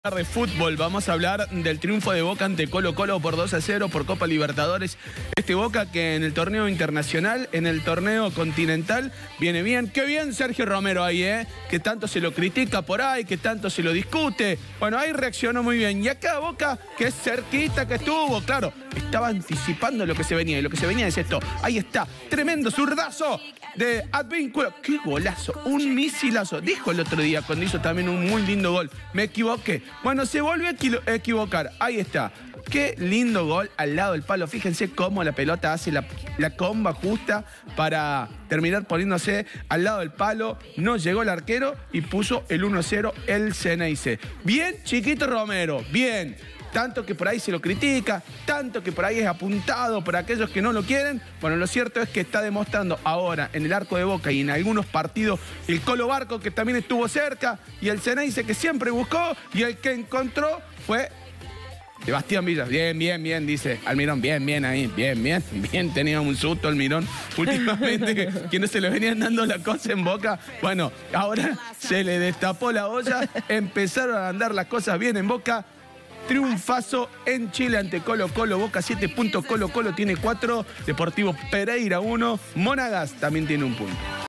De fútbol, vamos a hablar del triunfo de Boca ante Colo-Colo por 2-0 por Copa Libertadores. Este Boca que en el torneo internacional, en el torneo continental, viene bien. Qué bien Sergio Romero ahí, que tanto se lo critica por ahí, que tanto se lo discute. Bueno, ahí reaccionó muy bien. Y acá Boca, que es cerquita que estuvo, claro, estaba anticipando lo que se venía. Y lo que se venía es esto. Ahí está, tremendo zurdazo de Advíncula. ¡Qué golazo! Un misilazo. Dijo el otro día cuando hizo también un muy lindo gol. Me equivoqué. Bueno, se volvió a equivocar. Ahí está. Qué lindo gol al lado del palo. Fíjense cómo la pelota hace la comba justa para terminar poniéndose al lado del palo. No llegó el arquero y puso el 1-0 el Ceneice. Bien, Chiquito Romero. Bien. Tanto que por ahí se lo critica, tanto que por ahí es apuntado por aquellos que no lo quieren. Bueno, lo cierto es que está demostrando ahora en el arco de Boca y en algunos partidos el Colo Barco, que también estuvo cerca, y el Ceneice, que siempre buscó, y el que encontró fue Sebastián Villa. Bien, bien, bien, dice Almirón. Bien, bien ahí, bien, bien, bien. Tenía un susto Almirón últimamente que no se le venían dando la cosa en Boca. Bueno, ahora se le destapó la olla, empezaron a andar las cosas bien en Boca. Triunfazo en Chile ante Colo-Colo. Boca 7 puntos, Colo-Colo tiene 4, Deportivo Pereira 1, Monagas también tiene 1 punto.